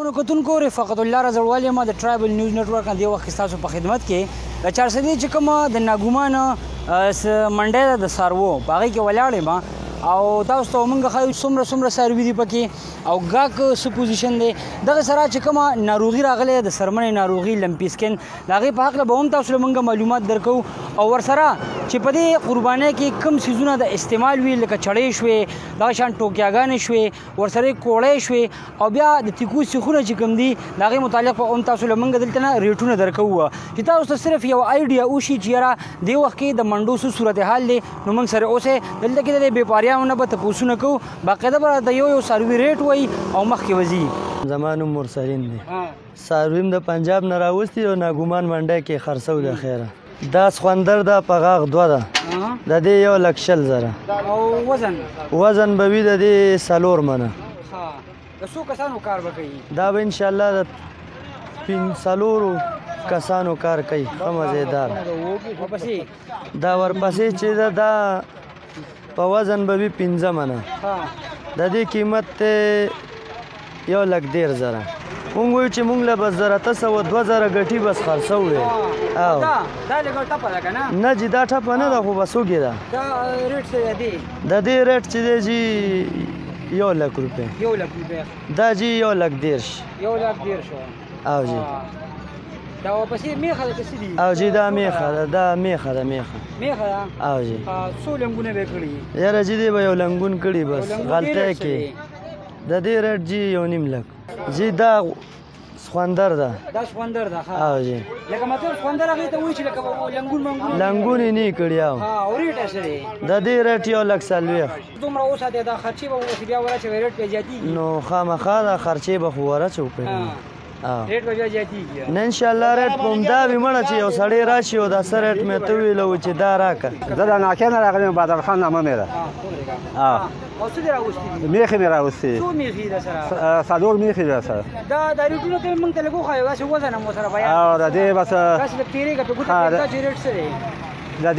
محترمو کتونکو رفقت الله رضوال یم د ټرایبل نیوز نټورک نه دی وخت ستاسو په خدمت کې د چارسدي چې کومه د ناګومانه منډه ده د څاروو په هغې کې ولاړ یم او تاسو ته موږ ښایو څومره څاروي دي پکې او ګاک څه پوزیشن دی دغه سره چې کومه ناروغي راغلی د سرمنې ناروغي لمپي سکن د هغې په هکله به هم تاسو له موږ معلومات درکوو او ورسره چې په دې قربانۍ کې کوم څیزونه د استعمال وي لکه چړې شوې دغه شان ټوکیاګانې شوې ورسره یې کوړۍ شوې او بیا د تیکو سیخونه چې کوم دي د هغې متعلق به هم تاسو له موږ دلته نه ریټونه درکوو چې تاسو ته صرف یو آیډیا وشي چې یاره دې وخت کې د منډو څه صورتحال دی نو موږ سره اوسئ دلته کې د دې بېپاریانو نه به تپوسونه کوو باقاعده به راته یو څاروي ریټ وایي او مخکې وځي زما نوم مرسلین دی څاروي م د پنجاب نه راوستي او ناګومان منډی کې خرڅو د خیره دا سخوندر ده په غاغ دوه ده د دې 1,00,000 او وزن به وي د دې 4 منه د څو کسانو کار به کوي دا به انشاءالله د 4 کسانو کار کوي ښه مزېدار دا ورپسې چې ده دا په وزن به وي 15 منه د دې قیمت دی 1,10,000 مونږ وایو چې مونږ له بس 1,000 ګټي بس خرڅو دی دا لږه ټپه ده که نه نه جي دا ټپه نه ده خو بس وږې ده دا ریټ څه دی د دې ریټ چې دی جي 1,00,000 روپۍ 1,00,000 روپۍ دا جي 1,10,000 1,10,000 او جي دا ورپسې میخه ده که څه دي او جي دا میخه ده دا میخه ده میخه ده او جي څو لنګونه به یې کړي یاره جي دی به یو لنګون کړي بس غلطی کې د دې ریټ جي 1,50,000 جي دا سخوندر ده دا سخوندر ده او جي لکه مطلب سخوندر هغې ته وایي چې لکه لنګون منګون لنګون یې نه کړي او ریټ یې څه دی د دې ریټ 1,40,000 دومره وساتې دا خرچې به اوس بیا ورچوي ریټ پرې زیاتېږي نو خامخا دا خرچې به خو ورچو پرې ریټ به بیا زیاتېږي نه انشاءالله ریټ به همدا وي مړه چې یو سړی راشي او دا څه ریټ مې ته ویلو چې دا راکړه زه د ناکې نه راغلی یم بادرخان نامه مې ده او څه دې راوستي دي میخې مې راوستي څو میخې ده سره 4 میخې ده سره دا ریټونه ته موږ ته لږ وښایو داسې وزن هم ورسره بیان او د دې بس داسې لږ تېرېږه په ګوته کې دا چې ریټ څه دی د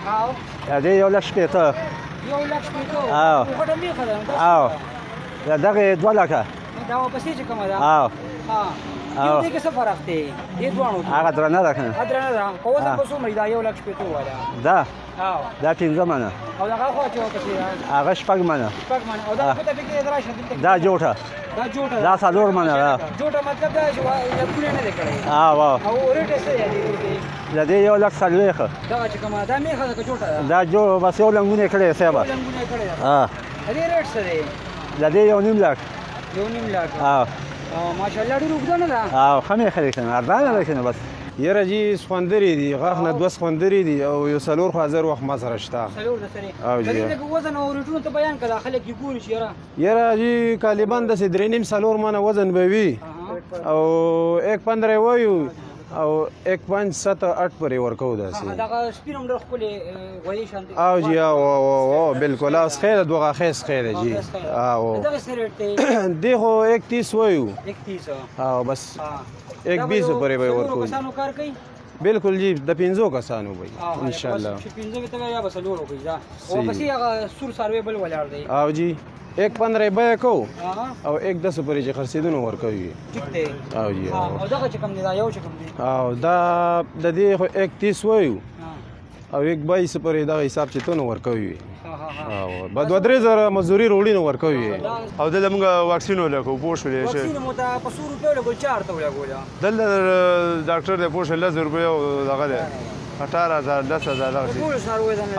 دې 1,50,000 1,50,000 او غټه میخه ده او د دغې 2,00,000 دا ورپسې چې کومه ده او یو دې کې څه فرق دی دې دواړو کې هغه درنه ده که نه درنه ده په وزن به څومره دا 1,50,000 والا ده دا 15 منه او دغه خوا چې ورپسې هغه 6 منه او دا ګوته پکې راشه دا جوټه دا 4 منه ده جوټه مطلب دا چې لکونه نه دی کړی او ریټ یې څه دی د دې 1,40,000 دغه چې کومه دا میخه ده که جوټه ده دا جو بس یو لنګون یې کړی صاحبه لنګونه یې کړی ده د دې ریټ څه دی د دې 1,50,000 1,50,000 ماشاءالله ډېر اوږده نه ده او ښه میخه دی که نه ارزانه ده که نه بس یاره جي سخوندرې دي غاښ نه 2 سخوندرې دي او یو 4 خو حاضر وخت ما سره شته 4 درسره د دې وزن او ریټونو ته بیان کړه خلک یې ګوري چې یاره جي غالبا داسې 3.5 منه وزن به وي او 1.15 وایو او 1.7-8 پورې ورکوو داسې دغه سپین هم ډېر ښکلې غویي شانتې او جي او بالکل اوس خیر دوه غاښې خیر جي او دغه څه ریټ دی دی خو 1.30 وایو 1.30 او بس 1.20 پورې به ورکوو کسانو کار کوي بالکل جی د 15 کسانو وي ان شاء الله 15 ته یا بس لور کوي دا او پسې هغه سور سروي بل ولاړ دی او جی 1.15 به کو او 1.10 پورې چې خرڅېدونه ورکوي ټیک دی او جی او دغه چې کوم دی دا یو چې کوم دی او دا د دې خو 1.30 وایو او 1.22 پورې دا حساب چې تونه ورکوي او بعد 2-3 مزدوري وروړي نو ورکوي او دلته موږ واکسین ولکو پوه شولې شي واکسین مو ته په 100 روپیو لګول 4 ته ولګول دلته ډاکټر د پوه شل 10 روپیو دغه ده 18,000 10,000 دغه ټول سروي ده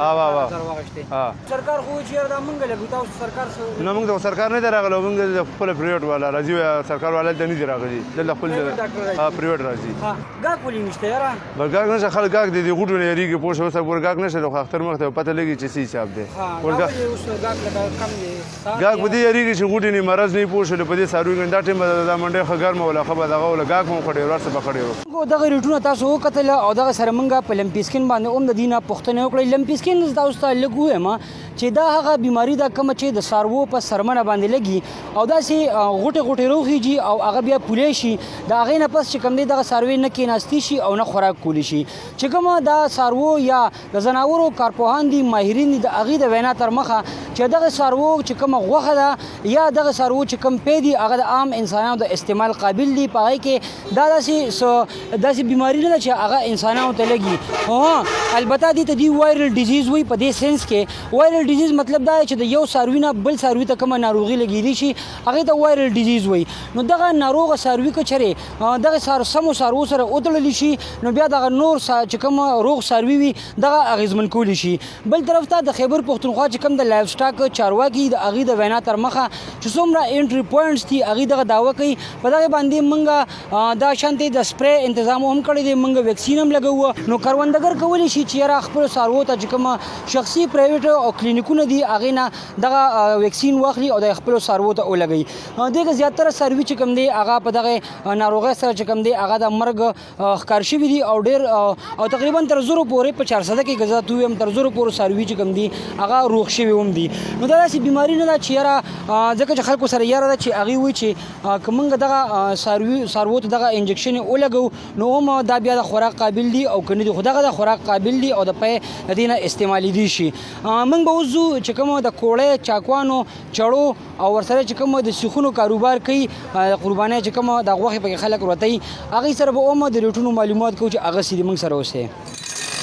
سرکار خو چې دا مونږ لګو تاسو سرکار نه موږ د سرکار نه دراغلو موږ د خپل پریوټ والا راځي سرکار والا ته نه دراغلي دلته خپل پریوټ راځي ګاک ولې نشته یاره ګاک نشه خلک ګاک د دې غوټو نه یریږي پوه شو سر ګاک نشه د اختر مخ ته پته لګي چې سی حساب دی ګاک بده یریږي چې غوټي نه مرز نه پوه شو په دې ساروي ګندا ټیم د منډه خګر مولا خبر دغه ولا ګاک مو خړې ورسره بخړې دغه ریټونه تاسو وکتل او دغه سره مونږه په لمپي سکن باندې هم د دینه پښتنه وکړې لمپي سکن تاسو ته لګو ما چې دا هغه بیماری ده کومه چې د څاروو په څرمنه باندې لګي او داسې غوټې غوټې روخیږي او هغه بیا پولی شي. د هغې نه پس چې کوم دی دغه څاروی نه کېناستي شي او نه خوراک کولی شي. چې کومه دا څاروو یا د ځناورو کارپوهان دي ماهرین دي د هغې د وینا تر مخه چې دغه څاروو چې کومه غوښه ده یا دغه څاروو چې کوم پی دي هغه د عام انسانانو د استعمال قابل دي. په هغې کې دا داسې بیماري نه ده چې هغه انسانانو ته لګي. البته دې ته دوی وایرل ډیزیز وایي. په دې سنس کې وایرل ډیزیز مطلب دا دی چې د یو څاروي نه بل څاروي ته کومه ناروغي لګېدلی شي هغې ته وایرل ډیزیز وایي. نو دغه ناروغه څاروي که چېرې دغه سمو څاروو سره وتړلی شي نو بیا دغه نور چې کوم روغ څاروي وي دغه اغېزمن کولی شي. بل طرف ته د خیبر پښتونخوا چې کوم د لایف سټاک چارواکي د هغې د وینا تر مخه چې څومره انټري پوینټس دي هغې دغه دعوه کوي په دغې باندې موږ دا شانتې د سپری انتظام هم کړی دی. موږ ویکسین هم لګوو. نو کروندګر کولی شي چې یاره خپلو څاروو ته چې کومه شخصي پرایویټ او کلینیکونه دي هغې نه دغه ویکسین واخلي او د خپلو څاروو ته ولګوي. دغه زیاتره څاروي چې کوم دی هغه په دغه ناروغۍ سره چې کوم دی هغه د مرګ ښکار شوي دي او ډېر او تقریبا تر زرو پورې په 400 کې ګزات ویم تر زرو پورې څاروي چې کوم دي هغه روغ شوي هم دي. نو دا داسې بیماري نه ده چې یاره ځکه چې خلکو سره یاره ده چې هغې وایي چې که موږ دغه څاروو ته دغه انجکشن یې ولګو نو هم دا بیا د خوراک قابل دي او که نه دي خو دغه د خوراک قابل دي او د پی د دې نه استعمالیدی شي. موږ به اوس ځو چې کوم د کوړۍ چاکوانو چړو او ورسره چې کوم د سیخونو کاروبار کوي قربانۍ چې کوم د غوښې پکې خلک ورتوي هغې سره به هم د ریټونو معلومات کوو چې هغه سې دي موږ سره اوسئ.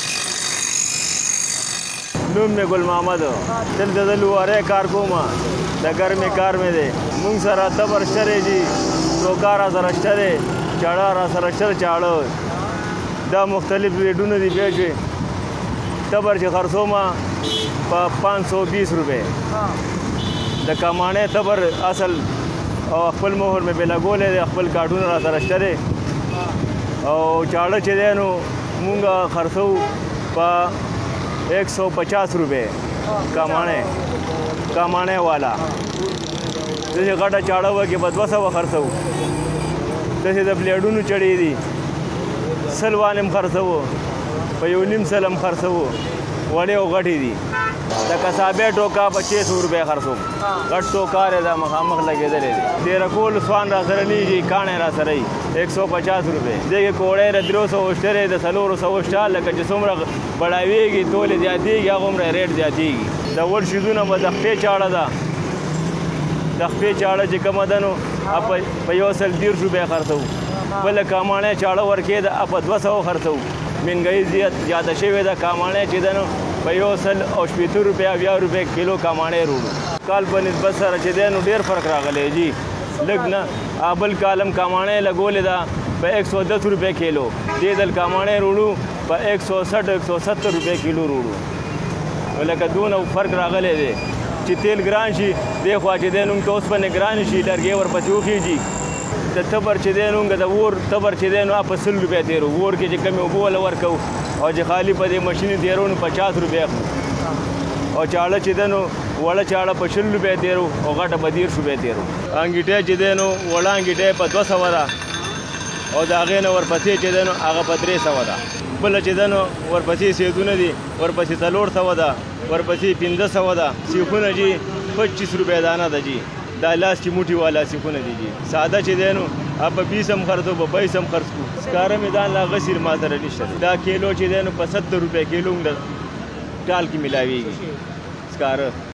نوم مې ګل محمد دلته د لوارۍ کار کوم د ګرمې کار مې دی. موږ سره تبر شته دی جي ټوکا را سره شته دی چاړه را سره شته چاړه دا مختلف ریټونه دي. بیا چې تبر چې خرڅوم په 520 روپۍ د کمانې تبر اصل او خپل مهر مې بې لګولی دی خپل کارډونه را سره شته دی او چاړه چې دی نو مونږ خرڅوو په 150 روپے کمانے والا. जैसे غټه چاړه وکي په 200 خرڅو. داسې د بلیډونو چړې دي سلوانم خرڅو په 1.5 سلم خرڅو وړې او غټې دي. د کسابې ټوکا 2500 روپے خرڅو. غټ ټوکا دا مخامخ لګېدلې دي. ډېر کول سوان را سره نیږي کاڼې را سره 150 روپے. دغه کوړې د 300 وشتره د 400 وشتال لکه چې څومره بڑاویږي تولې زیاتېږي هغه عمره ریټ زیاتېږي. د وړ شیزونه به د خپې چاړه ده د خپې چاړه چې کومه ده نو په 110 روپے خرڅو. بله کاماڼۍ چاړه ورکې ده په 200 خرڅو. مهنګۍ زیاته شوې ده. کاماڼۍ چې ده نو په 180 روپے 80 روپے کیلو کاماڼۍ روړو. کال په نسبت سره چې دی نو ډېر فرق راغلی جي لږ نه. بل کالم کاماڼۍ لګولې ده په 110 روپے کیلو. دې دل کاماڼۍ روړو په 160-170 روپے کیلو روړو. لکه دونه فرق راغلی دی چې تیل ګران شي دی خوا چې دی نوم ته اوسپنې ګران شي لرګې ورپسې وخیږي. د تبر چې دی نو د اور تبر چې دی نو په 100 روپے تېرو. اور کې چې کمې اوبه وله ورکوو او چې خالي په دې مشین تېرو نو 50 روپے اخلو. او چاړه چې دی نو وړه چاړه په 100 روپے تېرو او غټه په 30 روپے تېرو. انګیټۍ چې دی نو وړه انګیټۍ په 200 ده او د هغې نه ورپسې چې دی نو هغه په 300 ده. بله چې ده نو ورپسې سیدونه دي ورپسې 400 ده ورپسې 500 ده. سیخونه جي 25 روپے دانه ده جي. دا لاس چې موټي والا سیخونه دي جي. ساده چې دی نو په 20 هم خرڅو په 22 هم خرڅ کړو. سکاره مې دا لا غسیر ما سره نشته. دا کیلو چې دی نو په 70 روپے کیلو ټال کې ملاویږي سکاره.